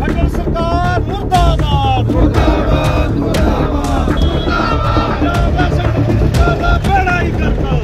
खट्टर सरकार मुर्दाबाद मुर्दाबाद मुर्दाबाद मुर्दाबाद बड़ा ही करता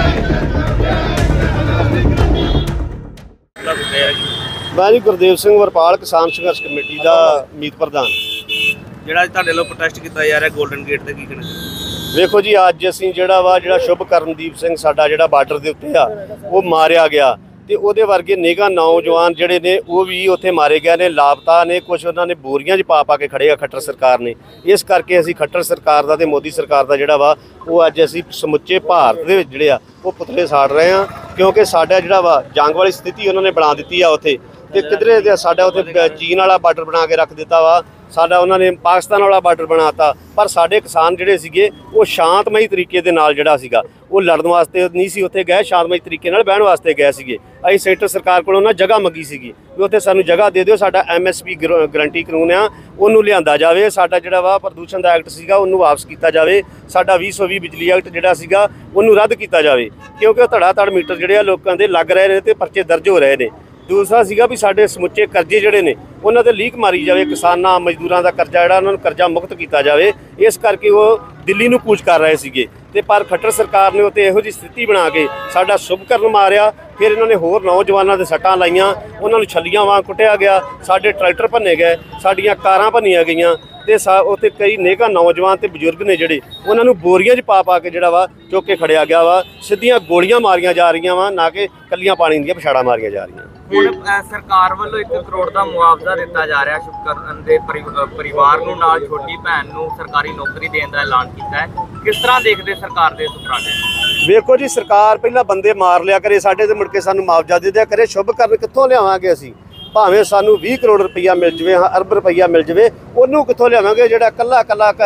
मैं जी गुरदेव सिंह वरपाल किसान संघर्ष कमेटी का मीत प्रधान ਜਿਹੜਾ ਤੁਹਾਡੇ ਵੱਲੋਂ ਪ੍ਰੋਟੈਸਟ ਕੀਤਾ ਜਾ ਰਿਹਾ ਗੋਲਡਨ ਗੇਟ ਤੇ ਕੀ ਕਹਿਣਾ? ਵੇਖੋ ਜੀ ਅੱਜ ਅਸੀਂ ਜਿਹੜਾ ਸ਼ੁਭ ਕਰਨਦੀਪ ਸਿੰਘ ਸਾਡਾ ਜਿਹੜਾ ਬਾਰਡਰ ਦੇ ਉੱਤੇ ਆ ਉਹ ਮਾਰਿਆ ਗਿਆ ਤੇ ਉਹਦੇ ਵਰਗੇ ਨੇਗਾ ਨੌਜਵਾਨ ਜਿਹੜੇ ਨੇ ਉਹ ਵੀ ਉੱਥੇ ਮਾਰੇ ਗਏ ਨੇ, ਲਾਪਤਾ ਨੇ। ਕੁਝ ਉਹਨਾਂ ਨੇ ਬੋਰੀਆਂ 'ਚ ਪਾ ਕੇ ਖੜੇ ਆ ਖੱਟਰ ਸਰਕਾਰ ਨੇ। ਇਸ ਕਰਕੇ ਅਸੀਂ ਖੱਟਰ ਸਰਕਾਰ ਦਾ ਤੇ ਮੋਦੀ ਸਰਕਾਰ ਦਾ ਜਿਹੜਾ ਵਾ ਉਹ ਅੱਜ ਅਸੀਂ ਸਮੁੱਚੇ ਭਾਰਤ ਦੇ ਵਿੱਚ ਜਿਹੜੇ ਆ ਉਹ ਪੁਤਲੇ ਸਾੜ ਰਹੇ ਆ, ਕਿਉਂਕਿ ਸਾਡਾ ਜਿਹੜਾ ਵਾ ਜੰਗ ਵਾਲੀ ਸਥਿਤੀ ਉਹਨਾਂ ਨੇ ਬਣਾ ਦਿੱਤੀ ਆ ਉੱਥੇ। ਤੇ ਕਿਧਰੇ ਸਾਡਾ ਉੱਥੇ ਚੀਨ ਵਾਲਾ ਬਾਰਡਰ ਬਣਾ ਕੇ ਰੱਖ ਦਿੱਤਾ ਵਾ, ਸਾਡਾ ਉਹਨਾਂ ਨੇ ਪਾਕਿਸਤਾਨ ਵਾਲਾ ਬਾਰਡਰ ਬਣਾਤਾ। ਪਰ ਸਾਡੇ ਕਿਸਾਨ ਜਿਹੜੇ ਸੀਗੇ ਉਹ ਸ਼ਾਂਤਮਈ ਤਰੀਕੇ ਦੇ ਨਾਲ ਜਿਹੜਾ ਸੀਗਾ ਉਹ ਲੜਨ ਵਾਸਤੇ ਨਹੀਂ ਸੀ ਉੱਥੇ ਗਏ, ਸ਼ਾਂਤਮਈ ਤਰੀਕੇ ਨਾਲ ਬਹਿਣ ਵਾਸਤੇ ਗਏ ਸੀਗੇ। ਅਸੀਂ ਸੈਂਟਰ ਸਰਕਾਰ ਕੋਲੋਂ ਨਾ ਜਗ੍ਹਾ ਮੰਗੀ ਸੀਗੀ ਵੀ ਉੱਥੇ ਸਾਨੂੰ ਜਗ੍ਹਾ ਦੇ ਦਿਓ, ਸਾਡਾ MSP ਗਰੰਟੀ ਕਾਨੂੰਨ ਆ ਉਹਨੂੰ ਲਿਆਂਦਾ ਜਾਵੇ, ਸਾਡਾ ਜਿਹੜਾ ਵਾ ਪ੍ਰਦੂਸ਼ਣ ਦਾ ਐਕਟ ਸੀਗਾ ਉਹਨੂੰ ਵਾਪਸ ਕੀਤਾ ਜਾਵੇ, ਸਾਡਾ 2020 ਬਿਜਲੀ ਐਕਟ ਜਿਹੜਾ ਸੀਗਾ ਉਹਨੂੰ ਰੱਦ ਕੀਤਾ ਜਾਵੇ, ਕਿਉਂਕਿ ਉਹ ਧੜਾ ਮੀਟਰ ਜਿਹੜੇ ਆ ਲੋਕਾਂ ਦੇ ਲੱਗ ਰਹੇ ਨੇ ਤੇ ਪਰਚੇ ਦਰਜ ਹੋ ਰਹੇ ਨੇ। ਦੂਸਰਾ ਸੀਗਾ ਵੀ ਸਾਡੇ ਸਮੁੱਚੇ ਕਰਜ਼ੇ ਜਿਹੜੇ ਨੇ ਉਹਨਾਂ ਤੇ ਲੀਕ ਮਾਰੀ ਜਾਵੇ, ਕਿਸਾਨਾਂ ਮਜ਼ਦੂਰਾਂ ਦਾ ਕਰਜ਼ਾ ਜਿਹੜਾ ਉਹਨਾਂ ਨੂੰ ਕਰਜ਼ਾ ਮੁਕਤ ਕੀਤਾ ਜਾਵੇ। ਇਸ ਕਰਕੇ ਉਹ ਦਿੱਲੀ ਨੂੰ ਕੂਚ ਕਰ ਰਹੇ ਸੀਗੇ ਤੇ ਪਰ ਖੱਟਰ ਸਰਕਾਰ ਨੇ ਉੱਤੇ ਇਹੋ ਜਿਹੀ ਸਥਿਤੀ ਬਣਾ ਕੇ ਸਾਡਾ ਸ਼ੁਭਕਰਨ ਮਾਰਿਆ। ਫਿਰ ਇਹਨਾਂ ਨੇ ਹੋਰ ਨੌਜਵਾਨਾਂ ਦੇ ਸੱਟਾਂ ਲਾਈਆਂ, ਉਹਨਾਂ ਨੂੰ ਛੱਲੀਆਂ ਵਾਂਗ ਕੁੱਟਿਆ ਗਿਆ, ਸਾਡੇ ਟਰੈਕਟਰ ਭੰਨੇ ਗਏ, ਸਾਡੀਆਂ ਕਾਰਾਂ ਭੰਨੀਆਂ ਗਈਆਂ ਤੇ ਉੱਥੇ ਕਈ ਨੇਕਾਂ ਨੌਜਵਾਨ ਤੇ ਬਜ਼ੁਰਗ ਨੇ ਜਿਹੜੇ ਉਹਨਾਂ ਨੂੰ ਬੋਰੀਆਂ 'ਚ ਪਾ ਕੇ ਜਿਹੜਾ ਵਾ ਚੁੱਕ ਕੇ ਖੜਿਆ ਗਿਆ ਵਾ। ਸਿੱਧੀਆਂ ਗੋਲੀਆਂ ਮਾਰੀਆਂ ਜਾ ਰਹੀਆਂ ਵਾ, ਨਾ ਕਿ ਕੱਲੀਆਂ ਪਾਣੀ ਦੀਆਂ ਪਛਾੜਾਂ ਮਾਰੀਆਂ ਜਾ ਰਹੀਆਂ। ਹੁਣ ਸਰਕਾਰ ਵੱਲੋਂ 1 ਕਰੋੜ ਦਾ ਮੁਆਵਜ਼ਾ ਦਿੱਤਾ ਜਾ ਰਿਹਾ ਸ਼ੁਭਕਰਨ ਦੇ ਪਰਿਵਾਰ ਨੂੰ, ਨਾਲ ਛੋਟੀ ਭੈਣ ਨੂੰ ਸਰਕਾਰੀ ਨੌਕਰੀ ਦੇਣ ਦਾ ਐਲਾਨ ਕੀਤਾ ਹੈ। ਕਿਸ ਤਰ੍ਹਾਂ ਦੇਖਦੇ ਸਰਕਾਰ ਦੇ ਉਪਰਾਲੇ? ਵੇਖੋ ਜੀ, ਸਰਕਾਰ ਪਹਿਲਾਂ ਬੰਦੇ ਮਾਰ ਲਿਆ ਕਰੇ ਸਾਡੇ ਤੇ, ਮੁੜ ਕੇ ਸਾਨੂੰ ਮੁਆਵਜ਼ਾ ਦੇ ਦਿਆ ਕਰੇ। ਸ਼ੁਭਕਰਨ ਕਿੱਥੋਂ ਲਿਆਵਾਂਗੇ ਅਸੀਂ? ਭਾਵੇਂ ਸਾਨੂੰ 20 ਕਰੋੜ ਰੁਪਈਆ ਮਿਲ ਜਾਵੇ, ਅਰਬ ਰੁਪਈਆ ਮਿਲ ਜਾਵੇ, ਉਹਨੂੰ ਕਿੱਥੋਂ ਲਿਆਵਾਂਗੇ? ਜਿਹੜਾ ਕੱਲਾ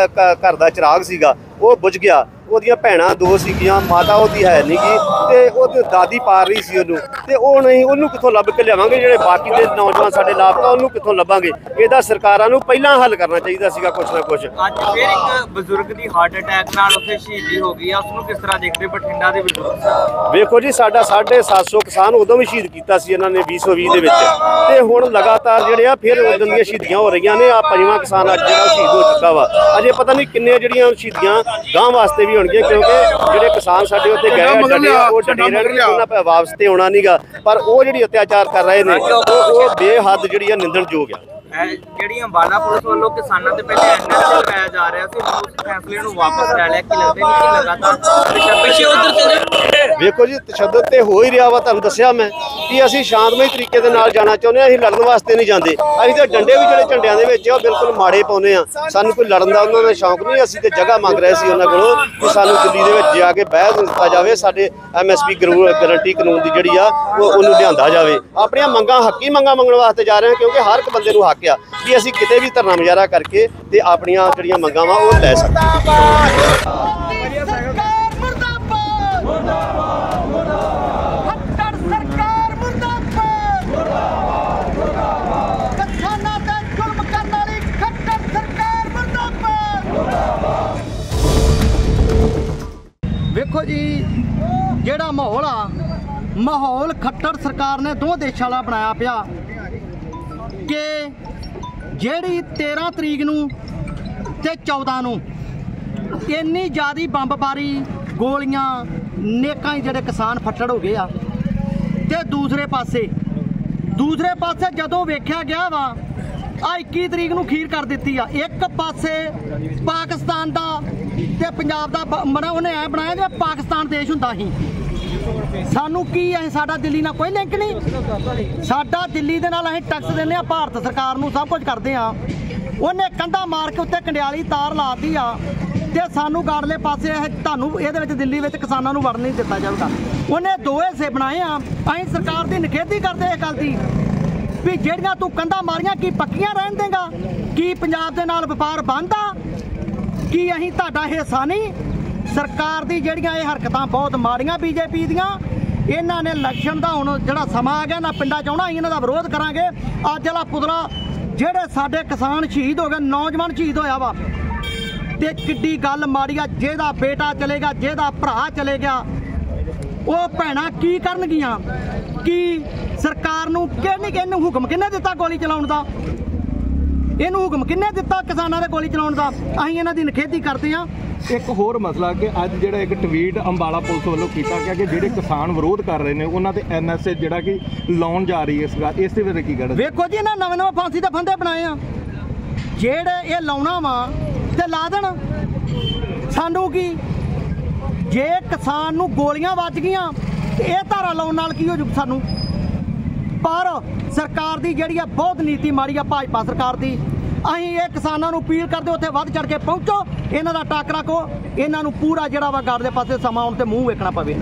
ਘਰ ਦਾ ਚਿਰਾਗ ਸੀਗਾ ਉਹ ਬੁਝ ਗਿਆ। ਉਹਦੀਆਂ ਭੈਣਾਂ 2 ਸੀਗੀਆਂ, ਮਾਤਾ ਉਹਦੀ ਹੈ ਨਹੀਂ ਗੀ ਤੇ ਉਹਦੀ ਦਾਦੀ ਪਾਰ ਰਹੀ ਸੀ ਉਹਨੂੰ, ਤੇ ਉਹ ਨਹੀਂ, ਉਹਨੂੰ ਕਿੱਥੋਂ ਲੱਭ ਕੇ ਲਿਆਵਾਂਗੇ? ਜਿਹੜੇ ਬਾਕੀ ਦੇ ਨੌਜਵਾਨ ਸਾਡੇ ਲਾਪਤਾ ਉਹਨੂੰ ਕਿੱਥੋਂ ਲੱਭਾਂਗੇ? ਇਹਦਾ ਸਰਕਾਰਾਂ ਨੂੰ ਪਹਿਲਾਂ ਹੱਲ ਕਰਨਾ ਚਾਹੀਦਾ ਸੀਗਾ ਕੁਛ ਨਾ ਕੁਛ। ਅੱਜ ਫਿਰ ਇੱਕ ਬਜ਼ੁਰਗ ਦੀ ਹਾਰਟ ਅਟੈਕ ਨਾਲ ਉੱਥੇ ਸ਼ਹੀਦੀ ਹੋ ਗਈ ਆ, ਉਸ ਨੂੰ ਕਿਸ ਤਰ੍ਹਾਂ ਦੇਖਦੇ ਬਠਿੰਡਾ ਦੇ ਬਜ਼ੁਰਗ? ਵੇਖੋ ਜੀ, ਸਾਡਾ 750 ਕਿਸਾਨ ਉਦੋਂ ਵੀ ਸ਼ਹੀਦ ਕੀਤਾ ਸੀ ਇਹਨਾਂ ਨੇ 2020 ਦੇ ਵਿੱਚ, ਤੇ ਹੁਣ ਲਗਾਤਾਰ ਜਿਹੜੇ ਆ ਫਿਰ ਉਦੋਂ ਦੀਆਂ ਸ਼ਹੀਦੀਆਂ ਹੋ ਰਹੀਆਂ ਨੇ। ਆ 5ਵਾਂ ਕਿਸਾਨ ਅੱਜ ਜਿਹੜਾ ਸ਼ਹੀਦ ਹੋ ਚੁੱਕਾ ਵਾ। ਅਜੇ ਪਤਾ ਨਹੀਂ ਕਿੰਨੇ ਜਿਹੜੀਆਂ ਸ਼ਹੀਦੀਆਂ ਗਾਂ ਵਾਸਤੇ ਵੀ ਹੋਣਗੇ, ਕਿਉਂਕਿ ਜਿਹੜੇ ਕਿਸਾਨ ਸਾਡੇ ਉੱਥੇ ਗਏ ਉਹ ਡਟੇ ਰਹਿਣਗੇ, ਉਹਨਾਂ ਵਾਪਸ ਤੇ ਆਉਣਾ ਨਹੀਂਗਾ। ਪਰ ਉਹ ਜਿਹੜੀ ਅਤਿਆਚਾਰ ਕਰ ਰਹੇ ਨੇ ਉਹ ਬੇਹੱਦ ਜਿਹੜੀ ਆ ਨਿੰਦਣਯੋਗ ਆ। ਜਿਹੜੀ ਅੰਬਾਲਾ ਪੁਲਿਸ ਵੱਲੋਂ ਕਿਸਾਨਾਂ ਤੇ ਪਹਿਲੇ NSA ਲਗਾਇਆ ਜਾ ਰਿਹਾ ਸੀ, ਉਸ ਫੈਸਲੇ ਨੂੰ ਵਾਪਸ ਲੈ ਲਿਆ। ਕੀ ਲੱਗਦਾ ਨਹੀਂ ਕਿ ਲਗਾਤਾਰ ਪਿੱਛੇ ਉਧਰ? ਵੇਖੋ ਜੀ, ਤਸ਼ੱਦਦ ਤੇ ਹੋ ਹੀ ਰਿਹਾ ਵਾ। ਤੁਹਾਨੂੰ ਦੱਸਿਆ ਮੈਂ ਕਿ ਅਸੀਂ ਸ਼ਾਂਤਮਈ ਤਰੀਕੇ ਦੇ ਨਾਲ ਜਾਣਾ ਚਾਹੁੰਦੇ ਹਾਂ, ਅਸੀਂ ਲੜਨ ਵਾਸਤੇ ਨਹੀਂ ਜਾਂਦੇ। ਅਸੀਂ ਤਾਂ ਡੰਡੇ ਵੀ ਜਿਹੜੇ ਝੰਡਿਆਂ ਦੇ ਵਿੱਚ ਆ ਉਹ ਬਿਲਕੁਲ ਮਾੜੇ ਪਾਉਂਦੇ ਆ, ਸਾਨੂੰ ਕੋਈ ਲੜਨ ਦਾ ਉਹਨਾਂ ਦਾ ਸ਼ੌਂਕ ਨਹੀਂ। ਅਸੀਂ ਤੇ ਜਗ੍ਹਾ ਮੰਗ ਰਹੇ ਸੀ ਉਹਨਾਂ ਕੋਲੋਂ ਕਿ ਸਾਨੂੰ ਦਿੱਲੀ ਦੇ ਵਿੱਚ ਜਾ ਕੇ ਬਹਿਸ ਦਿੱਤਾ ਜਾਵੇ, ਸਾਡੇ MSP ਗਰੰਟੀ ਕਾਨੂੰਨ ਦੀ ਜਿਹੜੀ ਆ ਉਹਨੂੰ ਲਿਆਂਦਾ ਜਾਵੇ। ਆਪਣੀਆਂ ਮੰਗਾਂ ਹੱਕੀ ਮੰਗਾਂ ਮੰਗਣ ਵਾਸਤੇ ਜਾ ਰਹੇ ਹਾਂ, ਕਿਉਂਕਿ ਹਰ ਇੱਕ ਬੰਦੇ ਨੂੰ ਹੱਕ ਆ ਕਿ ਅਸੀਂ ਕਿਤੇ ਵੀ ਧਰਨਾ ਮੁਜ਼ਾਹਰਾ ਕਰਕੇ ਤੇ ਆਪਣੀਆਂ ਜਿਹੜੀਆਂ ਮੰਗਾਂ ਵਾ ਉਹ ਲੈ ਸਕਦੇ। ਵੇਖੋ ਜੀ, ਜਿਹੜਾ ਮਾਹੌਲ ਖੱਟਰ ਸਰਕਾਰ ਨੇ 2 ਦੇਸ਼ਾਂ ਵਾਲਾ ਬਣਾਇਆ ਪਿਆ ਕਿ ਜਿਹੜੀ 13 ਤਰੀਕ ਨੂੰ ਤੇ 14 ਨੂੰ ਇੰਨੀ ਜ਼ਿਆਦੀ ਬੰਬਬਾਰੀ, ਗੋਲੀਆਂ, ਨੇਕਾਂ ਹੀ ਜਿਹੜੇ ਕਿਸਾਨ ਫੱਟੜ ਹੋ ਗਏ ਆ। ਤੇ ਦੂਸਰੇ ਪਾਸੇ ਜਦੋਂ ਵੇਖਿਆ ਗਿਆ ਵਾ ਆ 21 ਤਰੀਕ ਨੂੰ ਖੀਰ ਕਰ ਦਿੱਤੀ ਆ। ਇੱਕ ਪਾਸੇ ਪਾਕਿਸਤਾਨ ਦਾ ਤੇ ਪੰਜਾਬ ਦਾ ਉਹਨੇ ਐ ਬਣਾਇਆ ਕਿ ਪਾਕਿਸਤਾਨ ਦੇਸ਼ ਹੁੰਦਾ ਸੀ। ਸਾਨੂੰ ਕੀ ਹੈ, ਸਾਡਾ ਦਿੱਲੀ ਨਾਲ ਕੋਈ ਲਿੰਕ ਨਹੀਂ। ਸਾਡਾ ਦਿੱਲੀ ਦੇ ਨਾਲ ਅਸੀਂ ਟੈਕਸ ਦਿੰਦੇ ਆ, ਭਾਰਤ ਸਰਕਾਰ ਨੂੰ ਸਭ ਕੁਝ ਕਰਦੇ ਆ। ਉਹਨੇ ਕੰਧਾ ਮਾਰ ਕੇ ਉੱਤੇ ਕੰਡਿਆਲੀ ਤਾਰ ਲਾਤੀ ਆ ਤੇ ਸਾਨੂੰ ਗਾੜਲੇ ਪਾਸੇ ਤੁਹਾਨੂੰ ਇਹਦੇ ਵਿੱਚ ਦਿੱਲੀ ਵਿੱਚ ਕਿਸਾਨਾਂ ਨੂੰ ਵੜਨ ਨਹੀਂ ਦਿੱਤਾ ਜਾਊਗਾ। ਉਹਨੇ 2 ਹਿੱਸੇ ਬਣਾਏ ਆ। ਅਸੀਂ ਸਰਕਾਰ ਦੀ ਨਿਖੇਧੀ ਕਰਦੇ ਇਸ ਗੱਲ ਦੀ ਵੀ ਜਿਹੜੀਆਂ ਤੂੰ ਕੰਧਾਂ ਮਾਰੀਆਂ ਕੀ ਪੱਕੀਆਂ ਰਹਿਣ ਦੇਗਾ? ਕੀ ਪੰਜਾਬ ਦੇ ਨਾਲ ਵਪਾਰ ਬੰਦ ਆ? ਕੀ ਅਸੀਂ ਤੁਹਾਡਾ ਹਿੱਸਾ ਨਹੀਂ? ਸਰਕਾਰ ਦੀ ਜਿਹੜੀਆਂ ਇਹ ਹਰਕਤਾਂ ਬਹੁਤ ਮਾੜੀਆਂ BJP ਦੀਆਂ। ਇਹਨਾਂ ਨੇ ਇਲੈਕਸ਼ਨ ਦਾ ਹੁਣ ਜਿਹੜਾ ਸਮਾਂ ਆ ਗਿਆ ਨਾ, ਪਿੰਡਾਂ 'ਚ ਆਉਣਾ, ਇਹਨਾਂ ਦਾ ਵਿਰੋਧ ਕਰਾਂਗੇ। ਅੱਜ ਵਾਲਾ ਪੁਤਲਾ ਜਿਹੜੇ ਸਾਡੇ ਕਿਸਾਨ ਸ਼ਹੀਦ ਹੋ ਗਏ, ਨੌਜਵਾਨ ਸ਼ਹੀਦ ਹੋਇਆ ਵਾ, ਤੇ ਕਿੱਡੀ ਗੱਲ ਮਾੜੀ ਆ। ਜਿਹਦਾ ਬੇਟਾ ਚਲੇਗਾ, ਜਿਹਦਾ ਭਰਾ ਚਲੇ ਗਿਆ, ਉਹ ਭੈਣਾਂ ਕੀ ਕਰਨਗੀਆਂ? ਕੀ ਸਰਕਾਰ ਨੂੰ ਕਿਹਨੇ ਹੁਕਮ ਕਿਹਨੇ ਦਿੱਤਾ ਗੋਲੀ ਚਲਾਉਣ ਦਾ? ਇਹਨੂੰ ਹੁਕਮ ਕਿੰਨੇ ਦਿੱਤਾ ਕਿਸਾਨਾਂ ਦੇ ਗੋਲੀ ਚਲਾਉਣ ਦਾ? ਅਸੀਂ ਇਹਨਾਂ ਦੀ ਨਿਖੇਧੀ ਕਰਦੇ ਹਾਂ। ਇੱਕ ਹੋਰ ਮਸਲਾ ਕਿ ਅੱਜ ਜਿਹੜਾ ਇੱਕ ਟਵੀਟ ਅੰਬਾਲਾ ਪੁਲਿਸ ਵੱਲੋਂ ਕੀਤਾ ਗਿਆ ਕਿ ਜਿਹੜੇ ਕਿਸਾਨ ਵਿਰੋਧ ਕਰ ਰਹੇ ਨੇ ਉਹਨਾਂ ਤੇ NSA ਜਿਹੜਾ ਕਿ ਲਾਉਣ ਜਾ ਰਹੀ ਹੈ ਸਰਕਾਰ, ਇਸ ਦੇ ਬਾਰੇ ਕੀ ਕਹਿਣਾ? ਵੇਖੋ ਜੀ, ਇਹਨਾਂ ਨਵੇਂ ਫਾਂਸੀ ਦੇ ਫੰਦੇ ਬਣਾਏ ਆ, ਜਿਹੜੇ ਇਹ ਲਾਉਣਾ ਵਾ ਤੇ ਲਾ ਦੇਣ। ਸਾਨੂੰ ਕੀ, ਜੇ ਕਿਸਾਨ ਨੂੰ ਗੋਲੀਆਂ ਵੱਜ ਗਈਆਂ ਤੇ ਇਹ ਧਾਰਾ ਲਾਉਣ ਨਾਲ ਕੀ ਹੋ ਜੂ ਸਾਨੂੰ? ਪਰ ਸਰਕਾਰ ਦੀ ਜਿਹੜੀ ਆ ਬਹੁਤ ਨੀਤੀ ਮਾੜੀ ਆ, ਭਾਜਪਾ ਸਰਕਾਰ ਦੀ। ਅਸੀਂ ਇਹ ਕਿਸਾਨਾਂ ਨੂੰ ਅਪੀਲ ਕਰਦੇ ਉੱਥੇ ਵੱਧ ਚੜ ਕੇ ਪਹੁੰਚੋ, ਇਹਨਾਂ ਦਾ ਟਾਕਰਾ ਕੋ, ਇਹਨਾਂ ਨੂੰ ਪੂਰਾ ਜਿਹੜਾ ਵਾ ਗੜ ਦੇ ਪਾਸੇ ਸਮਾਂ ਆਉਣ ਤੇ ਮੂੰਹ ਵੇਖਣਾ ਪਵੇ।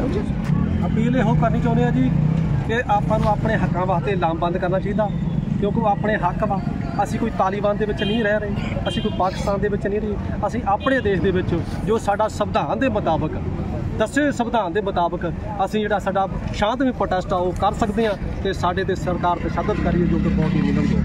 ਅਪੀਲ ਇਹੋ ਕਰਨੀ ਚਾਹੁੰਦੇ ਆ ਜੀ ਕਿ ਆਪਾਂ ਨੂੰ ਆਪਣੇ ਹੱਕਾਂ ਵਾਸਤੇ ਲਾਮਬੰਦ ਕਰਨਾ ਚਾਹੀਦਾ, ਕਿਉਂਕਿ ਉਹ ਆਪਣੇ ਹੱਕ ਵਾ। ਅਸੀਂ ਕੋਈ ਤਾਲੀਬਾਨ ਦੇ ਵਿੱਚ ਨਹੀਂ ਰਹਿ ਰਹੇ, ਅਸੀਂ ਕੋਈ ਪਾਕਿਸਤਾਨ ਦੇ ਵਿੱਚ ਨਹੀਂ ਰਹੇ, ਅਸੀਂ ਆਪਣੇ ਦੇਸ਼ ਦੇ ਵਿੱਚ ਜੋ ਸਾਡਾ ਸੰਵਿਧਾਨ ਦੇ ਮੁਤਾਬਕ ਦੱਸੇ ਸੰਵਿਧਾਨ ਦੇ ਮੁਤਾਬਕ ਅਸੀਂ ਜਿਹੜਾ ਸਾਡਾ ਸ਼ਾਂਤਮਈ ਪ੍ਰੋਟੈਸਟ ਆ ਉਹ ਕਰ ਸਕਦੇ ਹਾਂ ਤੇ ਸਾਡੇ ਤੇ ਸਰਕਾਰ ਤਸ਼ੱਦਦ ਕਰੀਏ ਜੋ ਕਿ ਬਹੁਤ ਹੀ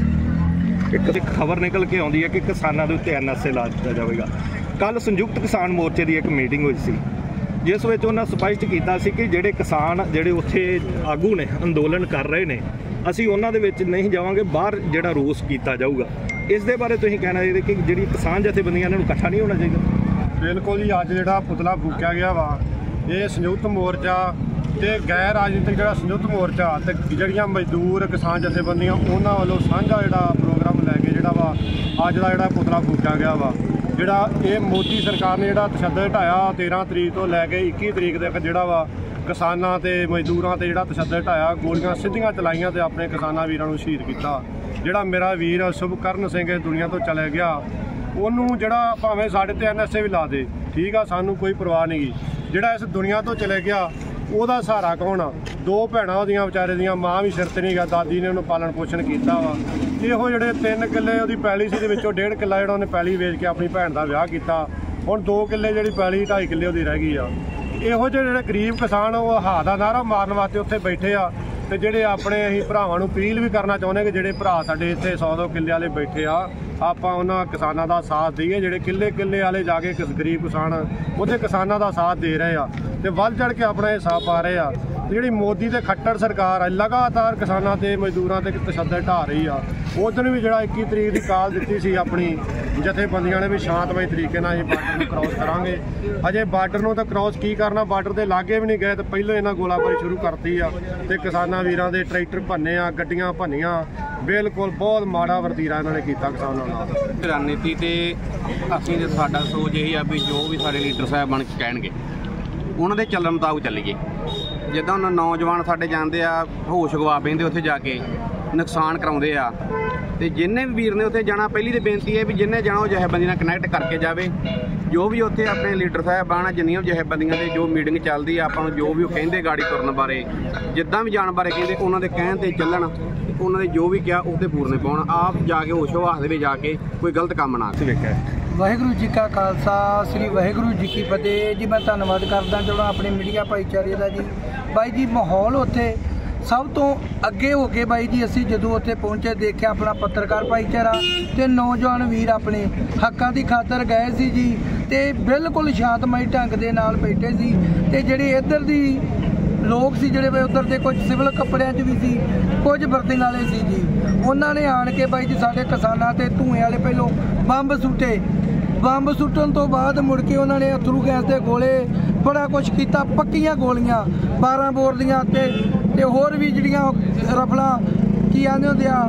ਨਿੰਦਣਯੋਗ। ਇੱਕ ਖਬਰ ਨਿਕਲ ਕੇ ਆਉਂਦੀ ਹੈ ਕਿ ਕਿਸਾਨਾਂ ਦੇ ਉੱਤੇ NSA ਲਾ ਦਿੱਤਾ ਜਾਵੇਗਾ। ਕੱਲ ਸੰਯੁਕਤ ਕਿਸਾਨ ਮੋਰਚੇ ਦੀ ਇੱਕ ਮੀਟਿੰਗ ਹੋਈ ਸੀ ਜਿਸ ਵਿੱਚ ਉਹਨਾਂ ਸਪਸ਼ਟ ਕੀਤਾ ਸੀ ਕਿ ਜਿਹੜੇ ਕਿਸਾਨ ਜਿਹੜੇ ਉੱਥੇ ਆਗੂ ਨੇ ਅੰਦੋਲਨ ਕਰ ਰਹੇ ਨੇ, ਅਸੀਂ ਉਹਨਾਂ ਦੇ ਵਿੱਚ ਨਹੀਂ ਜਾਵਾਂਗੇ, ਬਾਹਰ ਜਿਹੜਾ ਰੋਸ ਕੀਤਾ ਜਾਊਗਾ। ਇਸ ਦੇ ਬਾਰੇ ਤੁਸੀਂ ਕਹਿਣਾ ਚਾਹੀਦਾ ਕਿ ਜਿਹੜੀ ਕਿਸਾਨ ਜਥੇਬੰਦੀਆਂ ਇਹਨਾਂ ਨੂੰ ਇਕੱਠਾ ਨਹੀਂ ਹੋਣਾ ਚਾਹੀਦਾ? ਬਿਲਕੁਲ ਜੀ, ਅੱਜ ਜਿਹੜਾ ਪੁਤਲਾ ਫੂਕਿਆ ਗਿਆ ਵਾ, ਇਹ ਸੰਯੁਕਤ ਮੋਰਚਾ ਤੇ ਗੈਰ ਰਾਜਨੀਤਿਕ ਜਿਹੜਾ ਸੰਯੁਕਤ ਮੋਰਚਾ ਤੇ ਜਿਹੜੀਆਂ ਮਜ਼ਦੂਰ ਕਿਸਾਨ ਜਥੇਬੰਦੀਆਂ ਉਹਨਾਂ ਵੱਲੋਂ ਸਾਂਝਾ ਜਿਹੜਾ ਪ੍ਰੋਗਰਾਮ ਲੈ ਕੇ ਜਿਹੜਾ ਵਾ ਅੱਜ ਦਾ ਜਿਹੜਾ ਪੁਤਲਾ ਫੂਕਿਆ ਗਿਆ ਵਾ, ਜਿਹੜਾ ਇਹ ਮੋਦੀ ਸਰਕਾਰ ਨੇ ਜਿਹੜਾ ਤਸ਼ੱਦਦ ਢਾਇਆ 13 ਤਰੀਕ ਤੋਂ ਲੈ ਕੇ 21 ਤਰੀਕ ਤੱਕ ਜਿਹੜਾ ਵਾ ਕਿਸਾਨਾਂ ਤੇ ਮਜ਼ਦੂਰਾਂ ਤੇ ਜਿਹੜਾ ਤਸ਼ੱਦਦ ਢਾਇਆ, ਗੋਲੀਆਂ ਸਿੱਧੀਆਂ ਚਲਾਈਆਂ ਤੇ ਆਪਣੇ ਕਿਸਾਨਾਂ ਵੀਰਾਂ ਨੂੰ ਸ਼ਹੀਦ ਕੀਤਾ। ਜਿਹੜਾ ਮੇਰਾ ਵੀਰ ਸ਼ੁਭਕਰਨ ਸਿੰਘ ਇਸ ਦੁਨੀਆ ਤੋਂ ਚਲੇ ਗਿਆ, ਉਹਨੂੰ ਜਿਹੜਾ ਭਾਵੇਂ ਸਾਡੇ ਤੇ NSA ਵੀ ਲਾ ਦੇ, ਠੀਕ ਆ, ਸਾਨੂੰ ਕੋਈ ਪਰਵਾਹ ਨਹੀਂ ਗੀ। ਜਿਹੜਾ ਇਸ ਦੁਨੀਆ ਤੋਂ ਚਲੇ ਗਿਆ ਉਹਦਾ ਸਹਾਰਾ ਕੌਣ ਆ? ਦੋ ਭੈਣਾਂ ਉਹਦੀਆਂ ਵਿਚਾਰੇ ਦੀਆਂ, ਮਾਂ ਵੀ ਸਿਰ ਤੇ ਨਹੀਂ ਗਿਆ, ਦਾਦੀ ਨੇ ਉਹਨੂੰ ਪਾਲਣ ਪੋਸ਼ਣ ਕੀਤਾ ਵਾ। ਇਹੋ ਜਿਹੜੇ 3 ਕਿੱਲੇ ਉਹਦੀ ਪੈਲੀ ਸੀ ਦੇ ਵਿੱਚੋਂ 1.5 ਕਿੱਲਾ ਜਿਹੜਾ ਉਹਨੇ ਪੈਲੀ ਵੇਚ ਕੇ ਆਪਣੀ ਭੈਣ ਦਾ ਵਿਆਹ ਕੀਤਾ। ਹੁਣ 2 ਕਿੱਲੇ ਜਿਹੜੀ ਪੈਲੀ 2.5 ਕਿੱਲੇ ਉਹਦੀ ਰਹਿ ਗਈ ਆ। ਇਹੋ ਜਿਹੇ ਜਿਹੜੇ ਗਰੀਬ ਕਿਸਾਨ ਉਹ ਹਾ ਦਾ ਨਾਰਾ ਮਾਰਨ ਵਾਸਤੇ ਉੱਥੇ ਬੈਠੇ ਆ। ਤੇ ਜਿਹੜੇ ਆਪਣੇ ਅਸੀਂ ਭਰਾਵਾਂ ਨੂੰ ਅਪੀਲ ਵੀ ਕਰਨਾ ਚਾਹੁੰਦੇ ਕਿ ਜਿਹੜੇ ਭਰਾ ਸਾਡੇ ਇੱਥੇ 100-200 ਕਿੱਲੇ ਵਾਲੇ ਬੈਠੇ ਆ, ਆਪਾਂ ਉਹਨਾਂ ਕਿਸਾਨਾਂ ਦਾ ਸਾਥ ਦਈਏ। ਜਿਹੜੇ ਕਿੱਲੇ ਵਾਲੇ ਜਾ ਕੇ ਗਰੀਬ ਕਿਸਾਨ ਉੱਥੇ ਕਿਸਾਨਾਂ ਦਾ ਸਾਥ ਦੇ ਰਹੇ ਆ ਤੇ ਵੱਧ ਚੜ ਕੇ ਆਪਣਾ ਹਿੱਸਾ ਪਾ ਰਹੇ ਆ। ਜਿਹੜੀ ਮੋਦੀ ਤੇ ਖੱਟੜ ਸਰਕਾਰ ਹੈ ਲਗਾਤਾਰ ਕਿਸਾਨਾਂ ਤੇ ਮਜ਼ਦੂਰਾਂ ਤੇ ਤਸ਼ੱਦਦ ਢਾ ਰਹੀ ਆ। ਉਦੋਂ ਵੀ ਜਿਹੜਾ 21 ਤਰੀਕ ਦੀ ਕਾਲ ਦਿੱਤੀ ਸੀ ਆਪਣੀ ਜਥੇਬੰਦੀਆਂ ਨੇ ਵੀ ਸ਼ਾਂਤਮਈ ਤਰੀਕੇ ਨਾਲ ਅਸੀਂ ਬਾਰਡਰ ਨੂੰ ਕ੍ਰਾਸ ਕਰਾਂਗੇ। ਅਜੇ ਬਾਰਡਰ ਨੂੰ ਤਾਂ ਕ੍ਰਾਸ ਕੀ ਕਰਨਾ, ਬਾਰਡਰ ਦੇ ਲਾਗੇ ਵੀ ਨਹੀਂ ਗਏ ਤੇ ਪਹਿਲਾਂ ਇਹਨਾਂ ਗੋਲਾਬਾਰੀ ਸ਼ੁਰੂ ਕਰਤੀ ਆ ਤੇ ਕਿਸਾਨਾਂ ਵੀਰਾਂ ਦੇ ਟਰੈਕਟਰ ਭੰਨੇ ਆ, ਗੱਡੀਆਂ ਭੰਨੀਆਂ। ਬਿਲਕੁਲ ਬਹੁਤ ਮਾੜਾ ਵਰਤੀਰਾ ਇਹਨਾਂ ਨੇ ਕੀਤਾ ਕਿਸਾਨਾਂ ਨਾਲ। ਰਣਨੀਤੀ ਤੇ ਅਸੀਂ ਤੇ ਸਾਡਾ ਸੋਚ ਇਹੀ ਆ ਵੀ ਜੋ ਵੀ ਸਾਡੇ ਲੀਡਰ ਸਾਹਿਬ ਬਣ ਕੇ ਕਹਿਣਗੇ ਉਹਨਾਂ ਦੇ ਚੱਲਣ ਮੁਤਾਬਕ ਚੱਲੀਏ। ਜਿੱਦਾਂ ਉਹਨਾਂ ਨੌਜਵਾਨ ਸਾਡੇ ਜਾਂਦੇ ਆ, ਹੋਸ਼ ਗਵਾ ਬਹਿੰਦੇ ਉੱਥੇ ਜਾ ਕੇ, ਨੁਕਸਾਨ ਕਰਾਉਂਦੇ ਆ, ਤੇ ਜਿੰਨੇ ਵੀ ਵੀਰ ਨੇ ਉੱਥੇ ਜਾਣਾ, ਪਹਿਲੀ ਤਾਂ ਬੇਨਤੀ ਹੈ ਵੀ ਜਿੰਨੇ ਜਾਣਾ ਉਹ ਜਥੇਬੰਦੀ ਨਾਲ ਕਨੈਕਟ ਕਰਕੇ ਜਾਵੇ। ਜੋ ਵੀ ਉੱਥੇ ਆਪਣੇ ਲੀਡਰ ਸਾਹਿਬਾਨ ਆ, ਜਿੰਨੀਆਂ ਵੀ ਜਥੇਬੰਦੀਆਂ ਦੇ ਜੋ ਮੀਟਿੰਗ ਚੱਲਦੀ ਆ, ਆਪਾਂ ਨੂੰ ਜੋ ਵੀ ਉਹ ਕਹਿੰਦੇ ਗਾੜੀ ਤੁਰਨ ਬਾਰੇ, ਜਿੱਦਾਂ ਵੀ ਜਾਣ ਬਾਰੇ ਕਹਿੰਦੇ, ਉਹਨਾਂ ਦੇ ਕਹਿਣ ਤੇ ਚੱਲਣ, ਉਹਨਾਂ ਨੇ ਜੋ ਵੀ ਕਿਹਾ ਉਹਦੇ ਪੂਰਨੇ ਪਾਉਣ। ਆਪ ਜਾ ਕੇ ਹੋਸ਼ ਹਵਾਸ ਦੇ ਵਿੱਚ ਜਾ ਕੇ ਕੋਈ ਗਲਤ ਕੰਮ ਨਾ ਵੇਖਿਆ। ਵਾਹਿਗੁਰੂ ਜੀ ਕਾ ਖਾਲਸਾ, ਸ੍ਰੀ ਵਾਹਿਗੁਰੂ ਜੀ ਕੀ ਫਤਿਹ ਜੀ। ਮੈਂ ਧੰਨਵਾਦ ਕਰਦਾ ਜਿਹੜਾ ਆਪਣੇ ਮੀਡੀਆ ਭਾਈਚਾਰੇ ਦਾ ਜੀ। ਬਾਈ ਜੀ, ਮਾਹੌਲ ਉੱਥੇ ਸਭ ਤੋਂ ਅੱਗੇ ਹੋ ਕੇ ਬਾਈ ਜੀ, ਅਸੀਂ ਜਦੋਂ ਉੱਥੇ ਪਹੁੰਚੇ ਦੇਖਿਆ ਆਪਣਾ ਪੱਤਰਕਾਰ ਭਾਈਚਾਰਾ ਤੇ ਨੌਜਵਾਨ ਵੀਰ ਆਪਣੇ ਹੱਕਾਂ ਦੀ ਖਾਤਰ ਗਏ ਸੀ ਜੀ, ਤੇ ਬਿਲਕੁਲ ਸ਼ਾਂਤਮਈ ਢੰਗ ਦੇ ਨਾਲ ਬੈਠੇ ਸੀ। ਤੇ ਜਿਹੜੇ ਇੱਧਰ ਦੀ ਲੋਕ ਸੀ ਜਿਹੜੇ ਉੱਧਰ ਦੇ ਕੁਝ ਸਿਵਲ ਕੱਪੜਿਆਂ 'ਚ ਵੀ ਸੀ, ਕੁਝ ਵਰਦੀਆਂ ਵਾਲੇ ਸੀ ਜੀ, ਉਹਨਾਂ ਨੇ ਆਣ ਕੇ ਬਾਈ ਜੀ ਸਾਡੇ ਕਿਸਾਨਾਂ ਤੇ ਧੂਏ ਵਾਲੇ ਪਹਿਲੋਂ ਬੰਬ ਸੁੱਟੇ। ਬੰਬ ਸੁੱਟਣ ਤੋਂ ਬਾਅਦ ਮੁੜ ਕੇ ਉਹਨਾਂ ਨੇ ਅਥਰੂ ਗੈਸ ਦੇ ਗੋਲੇ ਬੜਾ ਕੁਝ ਕੀਤਾ, ਪੱਕੀਆਂ ਗੋਲੀਆਂ 12 ਬੋਰ ਦੀਆਂ ਤੇ ਹੋਰ ਵੀ ਜਿਹੜੀਆਂ ਰਫਲਾਂ ਕੀ ਆਂਦੇ ਹੁੰਦੇ ਆ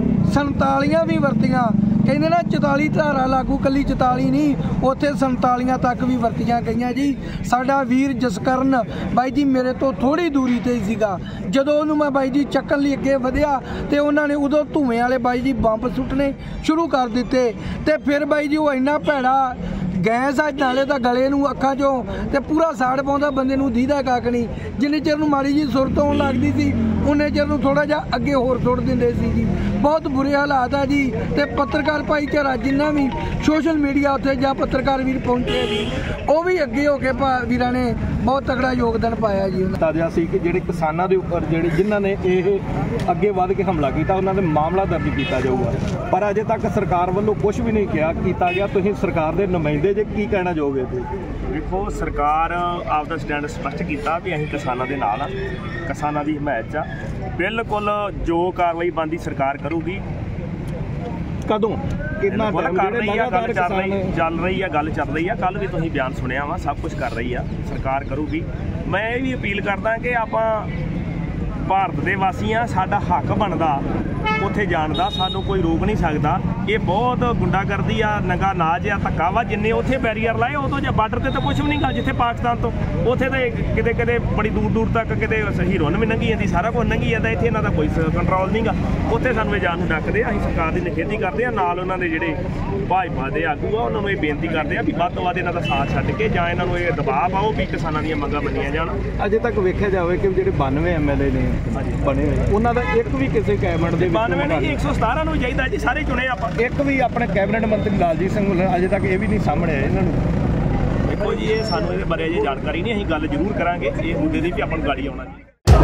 47 ਵੀ ਵਰਤੀਆਂ। ਕਹਿੰਦੇ ਨਾ 44 ਧਾਰਾ ਲਾਗੂ, ਕੱਲੀ 44 ਨਹੀਂ, ਉੱਥੇ 47 ਤੱਕ ਵੀ ਵਰਤੀਆਂ ਗਈਆਂ ਜੀ। ਸਾਡਾ ਵੀਰ ਜਸਕਰਨ ਬਾਈ ਜੀ ਮੇਰੇ ਤੋਂ ਥੋੜੀ ਦੂਰੀ ਤੇ ਹੀ ਸੀਗਾ। ਜਦੋਂ ਉਹਨੂੰ ਮੈਂ ਬਾਈ ਜੀ ਚੱਕਣ ਲਈ ਅੱਗੇ ਵਧਿਆ ਤੇ ਉਹਨਾਂ ਨੇ ਉਦੋਂ ਧੂਏ ਵਾਲੇ ਬਾਈ ਜੀ ਬੰਬ ਸੁੱਟਣੇ ਸ਼ੁਰੂ ਕਰ ਦਿੱਤੇ। ਤੇ ਫਿਰ ਬਾਈ ਜੀ ਉਹ ਇੰਨਾ ਭੈੜਾ ਗੈਸ ਆ ਨਾਲੇ ਤਾਂ ਗਲੇ ਨੂੰ, ਅੱਖਾਂ 'ਚੋਂ ਤੇ ਪੂਰਾ ਸਾੜ ਪਾਉਂਦਾ, ਬੰਦੇ ਨੂੰ ਦੀਦਾ ਕੱਖ ਨਹੀਂ। ਜਿੰਨੇ ਚਿਰ ਨੂੰ ਮਾੜੀ ਜੀ ਸੁਰਤ ਆਉਣ ਲੱਗਦੀ ਸੀ ਉਹਨੇ ਚਿਰ ਨੂੰ ਥੋੜਾ ਜਿਹਾ ਅੱਗੇ ਹੋਰ ਸੁੱਟ ਦਿੰਦੇ ਸੀ ਜੀ। ਬਹੁਤ ਬੁਰੇ ਹਾਲਾਤ ਆ ਜੀ। ਤੇ ਪੱਤਰਕਾਰ ਭਾਈਚਾਰਾ ਜਿੰਨਾ ਵੀ ਸੋਸ਼ਲ ਮੀਡੀਆ ਉੱਤੇ ਜਾਂ ਪੱਤਰਕਾਰ ਵੀਰ ਪਹੁੰਚੇ ਜੀ, ਉਹ ਵੀ ਅੱਗੇ ਹੋ ਕੇ ਵੀਰਾਂ ਨੇ ਬਹੁਤ ਤਕੜਾ ਯੋਗਦਾਨ ਪਾਇਆ ਜੀ। ਤਾਜ਼ਾ ਸੀ ਕਿ ਜਿਹੜੇ ਕਿਸਾਨਾਂ ਦੇ ਉੱਪਰ ਜਿਹੜੇ ਜਿਨ੍ਹਾਂ ਨੇ ਇਹ ਅੱਗੇ ਵੱਧ ਕੇ ਹਮਲਾ ਕੀਤਾ ਉਹਨਾਂ ਦੇ ਮਾਮਲਾ ਦਰਜ ਕੀਤਾ ਜਾਊਗਾ, ਪਰ ਅਜੇ ਤੱਕ ਸਰਕਾਰ ਵੱਲੋਂ ਕੁਝ ਵੀ ਨਹੀਂ ਕੀਤਾ ਗਿਆ। ਤੁਸੀਂ ਸਰਕਾਰ ਦੇ ਨੁਮਾਇੰਦੇ ਜੇ ਕੀ ਕਹਿਣਾ ਚਾਹੋਗੇ? ਦੇਖੋ, ਸਰਕਾਰ ਆਪਦਾ ਸਟੈਂਡ ਸਪਸ਼ਟ ਕੀਤਾ ਵੀ ਅਸੀਂ ਕਿਸਾਨਾਂ ਦੇ ਨਾਲ ਆ, ਕਿਸਾਨਾਂ ਦੀ ਹਮਾਇਤ 'ਚ ਆ। ਬਿਲਕੁਲ ਜੋ ਕਾਰਵਾਈ ਬਣਦੀ ਸਰਕਾਰ ਕਰੂਗੀ। ਕਦੋਂ ਕਿੰਨਾ ਬਿਲਕੁਲ ਟਾਈਮ ਕਰ ਜਿਹੜੇ ਰਹੀ ਆ, ਗੱਲ ਲਗਾਤਾਰ ਚੱਲ ਰਹੀ ਕਿਸਾਨ ਗੱਲ ਚੱਲ ਰਹੀ ਆ। ਕੱਲ ਵੀ ਤੁਸੀਂ ਬਿਆਨ ਸੁਣਿਆ ਵਾ, ਸਭ ਕੁਝ ਕਰ ਰਹੀ ਆ, ਸਰਕਾਰ ਕਰੂਗੀ। ਮੈਂ ਇਹ ਵੀ ਅਪੀਲ ਕਰਦਾ ਕਿ ਆਪਾਂ ਭਾਰਤ ਦੇ ਵਾਸੀ ਆ, ਸਾਡਾ ਹੱਕ ਬਣਦਾ ਉੱਥੇ ਜਾਣ ਦਾ, ਸਾਨੂੰ ਕੋਈ ਰੋਕ ਨਹੀਂ ਸਕਦਾ। ਇਹ ਬਹੁਤ ਗੁੰਡਾਗਰਦੀ ਆ, ਨੰਗਾ ਨਾਜ ਆ, ਧੱਕਾ ਵਾ। ਜਿੰਨੇ ਉੱਥੇ ਬੈਰੀਅਰ ਲਾਏ ਉਦੋਂ ਜੇ ਬਾਰਡਰ ਤੇ ਤਾਂ ਕੁਝ ਵੀ ਨਹੀਂਗਾ, ਜਿੱਥੇ ਪਾਕਿਸਤਾਨ ਤੋਂ ਉੱਥੇ ਤੇ ਕਿਤੇ ਬੜੀ ਦੂਰ ਤੱਕ ਕਿਤੇ ਹੀਰੋਇਨ ਵੀ ਲੰਘੀ ਜਾਂਦੀ, ਸਾਰਾ ਕੁਝ ਲੰਘੀ ਜਾਂਦਾ। ਇੱਥੇ ਇਹਨਾਂ ਦਾ ਕੋਈ ਕੰਟਰੋਲ ਨਹੀਂਗਾ। ਉੱਥੇ ਸਾਨੂੰ ਇਹ ਜਾਣ ਨੂੰ ਡੱਕਦੇ ਆ। ਅਸੀਂ ਸਰਕਾਰ ਦੀ ਨਿਖੇਧੀ ਕਰਦੇ ਆ, ਨਾਲ ਉਹਨਾਂ ਦੇ ਜਿਹੜੇ ਭਾਜਪਾ ਦੇ ਆਗੂ ਆ ਉਹਨਾਂ ਨੂੰ ਇਹ ਬੇਨਤੀ ਕਰਦੇ ਆ ਵੀ ਵੱਧ ਤੋਂ ਵੱਧ ਇਹਨਾਂ ਦਾ ਸਾਥ ਛੱਡ ਕੇ ਜਾਂ ਇਹਨਾਂ ਨੂੰ ਇਹ ਦਬਾਅ ਪਾਓ ਵੀ ਕਿਸਾਨਾਂ ਦੀਆਂ ਮੰਗਾਂ ਮੰਨੀਆਂ ਜਾਣ। ਅਜੇ ਤੱਕ ਵੇਖਿਆ ਜਾਵੇ ਕਿ ਜਿਹੜੇ 92 ਐਮਐਲਏ ਨੇ ਬਣੇ ਹੋਏ, ਉਹਨਾਂ ਦਾ ਇੱਕ ਵੀ ਕਿਸੇ ਕੈਬਨਿਟ ਦੇ ਵਿੱਚ 92 ਨਹੀਂ ਜੀ, 117 ਨੂੰ ਚਾਹੀਦਾ ਜੀ, ਸਾਰੇ ਚੁਣੇ ਆਪਾਂ। ਇੱਕ ਵੀ ਆਪਣੇ ਕੈਬਨਿਟ ਮੰਤਰੀ ਲਾਲਜੀਤ ਸਿੰਘ ਭੁੱਲਰ ਅਜੇ ਤੱਕ ਇਹ ਵੀ ਨਹੀਂ ਸਾਹਮਣੇ ਆਇਆ ਇਹਨਾਂ ਨੂੰ। ਦੇਖੋ ਜੀ, ਇਹ ਸਾਨੂੰ ਇਹਦੇ ਬਾਰੇ ਅਜੇ ਜਾਣਕਾਰੀ ਨਹੀਂ, ਅਸੀਂ ਗੱਲ ਜ਼ਰੂਰ ਕਰਾਂਗੇ ਇਹ ਮੁੱਦੇ ਦੀ ਵੀ ਆਪਾਂ ਨੂੰ ਗਾੜੀ ਆਉਣਾ ਜੀ।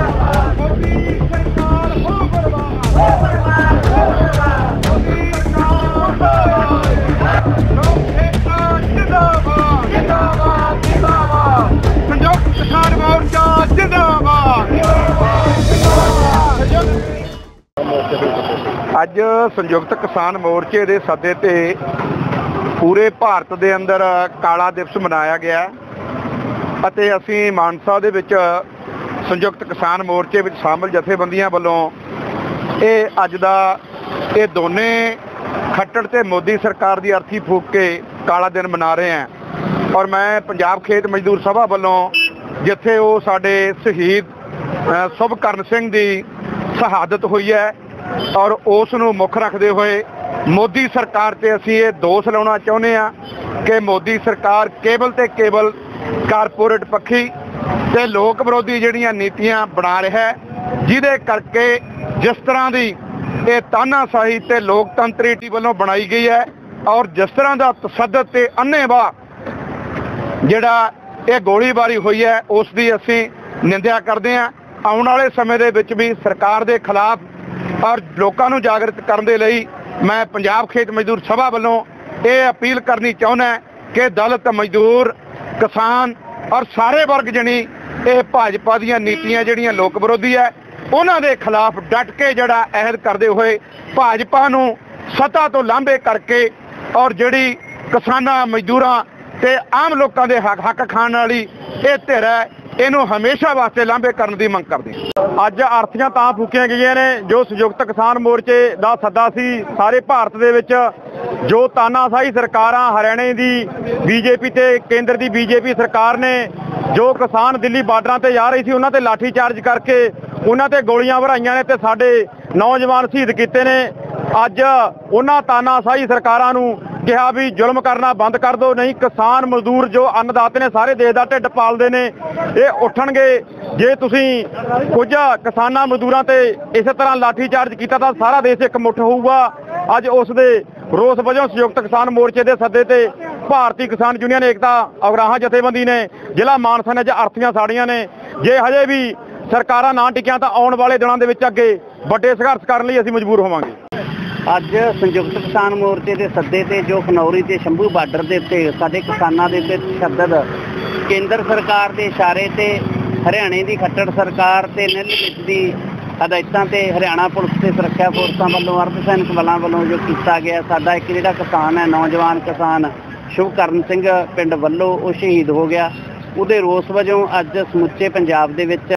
ਸੰਯੁਕਤ ਕਿਸਾਨ ਮੋਰਚਾ ਜਿੰਦਾਬਾਦ। ਅੱਜ ਸੰਯੁਕਤ ਕਿਸਾਨ ਮੋਰਚੇ ਦੇ ਸੱਦੇ ਤੇ ਪੂਰੇ ਭਾਰਤ ਦੇ ਅੰਦਰ ਕਾਲਾ ਦਿਵਸ ਮਨਾਇਆ ਗਿਆ ਅਤੇ ਅਸੀਂ ਮਾਨਸਾ ਦੇ ਵਿੱਚ ਸੰਯੁਕਤ ਕਿਸਾਨ ਮੋਰਚੇ ਵਿੱਚ ਸ਼ਾਮਲ ਜਥੇਬੰਦੀਆਂ ਵੱਲੋਂ ਇਹ ਅੱਜ ਦਾ ਇਹ ਦੋਨੇ ਖੱਟੜ ਤੇ ਮੋਦੀ ਸਰਕਾਰ ਦੀ ਅਰਥੀ ਫੂਕ ਕੇ ਕਾਲਾ ਦਿਨ ਮਨਾ ਰਹੇ ਹਾਂ। ਔਰ ਮੈਂ ਪੰਜਾਬ ਖੇਤ ਮਜ਼ਦੂਰ ਸਭਾ ਵੱਲੋਂ ਜਿੱਥੇ ਉਹ ਸਾਡੇ ਸ਼ਹੀਦ ਸੁਭਕਰਨ ਸਿੰਘ ਦੀ ਸ਼ਹਾਦਤ ਹੋਈ ਹੈ ਔਰ ਉਸ ਨੂੰ ਮੁੱਖ ਰੱਖਦੇ ਹੋਏ ਮੋਦੀ ਸਰਕਾਰ ਤੇ ਅਸੀਂ ਇਹ ਦੋਸ਼ ਲਾਉਣਾ ਚਾਹੁੰਦੇ ਹਾਂ ਕਿ ਮੋਦੀ ਸਰਕਾਰ ਕੇਵਲ ਤੇ ਕੇਵਲ ਕਾਰਪੋਰੇਟ ਪੱਖੀ ਤੇ ਲੋਕ ਵਿਰੋਧੀ ਜਿਹੜੀਆਂ ਨੀਤੀਆਂ ਬਣਾ ਰਿਹਾ ਹੈ, ਜਿਹਦੇ ਕਰਕੇ ਜਿਸ ਤਰ੍ਹਾਂ ਦੀ ਇਹ ਤਾਨਾਸ਼ਾਹੀ ਤੇ ਲੋਕਤੰਤਰੀ ਵੱਲੋਂ ਬਣਾਈ ਗਈ ਹੈ ਔਰ ਜਿਸ ਤਰ੍ਹਾਂ ਦਾ ਤਸ਼ੱਦਦ ਤੇ ਅੰਨ੍ਹੇਵਾਹ ਜਿਹੜਾ ਇਹ ਗੋਲੀਬਾਰੀ ਹੋਈ ਹੈ ਉਸ ਦੀ ਅਸੀਂ ਨਿੰਦਿਆ ਕਰਦੇ ਹਾਂ। ਆਉਣ ਵਾਲੇ ਸਮੇਂ ਦੇ ਵਿੱਚ ਵੀ ਸਰਕਾਰ ਦੇ ਖਿਲਾਫ ਔਰ ਲੋਕਾਂ ਨੂੰ ਜਾਗਰਤ ਕਰਨ ਦੇ ਲਈ ਮੈਂ ਪੰਜਾਬ ਖੇਤ ਮਜ਼ਦੂਰ ਸਭਾ ਵੱਲੋਂ ਇਹ ਅਪੀਲ ਕਰਨੀ ਚਾਹੁੰਦਾ ਕਿ ਦਲਿਤ ਮਜ਼ਦੂਰ ਕਿਸਾਨ ਔਰ ਸਾਰੇ ਵਰਗ ਜਣੀ ਇਹ ਭਾਜਪਾ ਦੀਆਂ ਨੀਤੀਆਂ ਜਿਹੜੀਆਂ ਲੋਕ ਵਿਰੋਧੀ ਹੈ ਉਹਨਾਂ ਦੇ ਖਿਲਾਫ ਡਟ ਕੇ ਜਿਹੜਾ ਅਹਿਦ ਕਰਦੇ ਹੋਏ ਭਾਜਪਾ ਨੂੰ ਸੱਤਾ ਤੋਂ ਲਾਂਭੇ ਕਰਕੇ ਔਰ ਜਿਹੜੀ ਕਿਸਾਨਾਂ ਮਜ਼ਦੂਰਾਂ ਤੇ ਆਮ ਲੋਕਾਂ ਦੇ ਹੱਕ ਖਾਣ ਵਾਲੀ ਇਹ ਧਿਰ ਹੈ ਇਹਨੂੰ ਹਮੇਸ਼ਾ ਵਾਸਤੇ ਲਾਂਭੇ ਕਰਨ ਦੀ ਮੰਗ ਕਰਦੇ ਹਾਂ। ਅੱਜ ਅਰਥੀਆਂ ਤਾਂ ਫੂਕੀਆਂ ਗਈਆਂ ਨੇ ਜੋ ਸੰਯੁਕਤ ਕਿਸਾਨ ਮੋਰਚੇ ਦਾ ਸੱਦਾ ਸੀ ਸਾਰੇ ਭਾਰਤ ਦੇ ਵਿੱਚ ਜੋ ਤਾਨਾਸ਼ਾਹੀ ਸਰਕਾਰਾਂ ਹਰਿਆਣੇ ਦੀ ਬੀਜੇਪੀ ਤੇ ਕੇਂਦਰ ਦੀ ਬੀਜੇਪੀ ਸਰਕਾਰ ਨੇ ਜੋ ਕਿਸਾਨ ਦਿੱਲੀ ਬਾਰਡਰਾਂ ਤੇ ਜਾ ਰਹੀ ਸੀ ਉਹਨਾਂ ਤੇ ਲਾਠੀ ਚਾਰਜ ਕਰਕੇ ਉਹਨਾਂ ਤੇ ਗੋਲੀਆਂ ਭਰਾਈਆਂ ਨੇ ਤੇ ਸਾਡੇ ਨੌਜਵਾਨ ਸ਼ਹੀਦ ਕੀਤੇ ਨੇ। ਅੱਜ ਉਹਨਾਂ ਤਾਨਾਸ਼ਾਹੀ ਸਰਕਾਰਾਂ ਨੂੰ ਕਿਹਾ ਵੀ ਜ਼ੁਲਮ ਕਰਨਾ ਬੰਦ ਕਰ ਦਿਓ, ਨਹੀਂ ਕਿਸਾਨ ਮਜ਼ਦੂਰ ਜੋ ਅੰਨਦਾਤੇ ਨੇ ਸਾਰੇ ਦੇਸ਼ ਦਾ ਢਿੱਡ ਪਾਲਦੇ ਨੇ ਇਹ ਉੱਠਣਗੇ। ਜੇ ਤੁਸੀਂ ਕੁਝ ਕਿਸਾਨਾਂ ਮਜ਼ਦੂਰਾਂ ਤੇ ਇਸੇ ਤਰ੍ਹਾਂ ਲਾਠੀ ਚਾਰਜ ਕੀਤਾ ਤਾਂ ਸਾਰਾ ਦੇਸ਼ ਇਕਮੁੱਠ ਹੋਊਗਾ। ਅੱਜ ਉਸ ਦੇ ਰੋਸ ਵਜੋਂ ਸੰਯੁਕਤ ਕਿਸਾਨ ਮੋਰਚੇ ਦੇ ਸੱਦੇ ਤੇ ਭਾਰਤੀ ਕਿਸਾਨ ਯੂਨੀਅਨ ਏਕਤਾ ਅਗਰਾਹਾਂ ਜਥੇਬੰਦੀ ਨੇ ਜ਼ਿਲ੍ਹਾ ਮਾਨਸਾ ਨੇ ਅੱਜ ਅਰਥੀਆਂ ਸਾੜੀਆਂ ਨੇ। ਜੇ ਹਜੇ ਵੀ ਸਰਕਾਰਾਂ ਨਾ ਟਿਕੀਆਂ ਤਾਂ ਆਉਣ ਵਾਲੇ ਦਿਨਾਂ ਦੇ ਵਿੱਚ ਅੱਗੇ ਵੱਡੇ ਸੰਘਰਸ਼ ਕਰਨ ਲਈ ਅਸੀਂ ਮਜਬੂਰ ਹੋਵਾਂਗੇ। ਅੱਜ ਸੰਯੁਕਤ ਕਿਸਾਨ ਮੋਰਚੇ ਦੇ ਸੱਦੇ ਤੇ ਜੋ ਖਨੌਰੀ ਤੇ ਸ਼ੰਭੂ ਬਾਰਡਰ ਦੇ ਉੱਤੇ ਸਾਡੇ ਕਿਸਾਨਾਂ ਦੇ ਉੱਤੇ ਤਸ਼ੱਦਦ ਕੇਂਦਰ ਸਰਕਾਰ ਦੇ ਇਸ਼ਾਰੇ ਤੇ ਹਰਿਆਣੇ ਦੀ ਖੱਟੜ ਸਰਕਾਰ ਤੇ ਨਿਰਲਿਪਤ ਦੀ ਹਦਾਇਤਾਂ ਤੇ ਹਰਿਆਣਾ ਪੁਲਿਸ ਤੇ ਸੁਰੱਖਿਆ ਫੋਰਸਾਂ ਵੱਲੋਂ ਅਰਧ ਸੈਨਿਕ ਬਲਾਂ ਵੱਲੋਂ ਜੋ ਕੀਤਾ ਗਿਆ, ਸਾਡਾ ਇੱਕ ਜਿਹੜਾ ਕਿਸਾਨ ਹੈ ਨੌਜਵਾਨ ਕਿਸਾਨ ਸੁਭਕਰਨ ਸਿੰਘ ਪਿੰਡ ਵੱਲੋਂ ਉਹ ਸ਼ਹੀਦ ਹੋ ਗਿਆ। ਉਹਦੇ ਰੋਸ ਵਜੋਂ ਅੱਜ ਸਮੁੱਚੇ ਪੰਜਾਬ ਦੇ ਵਿੱਚ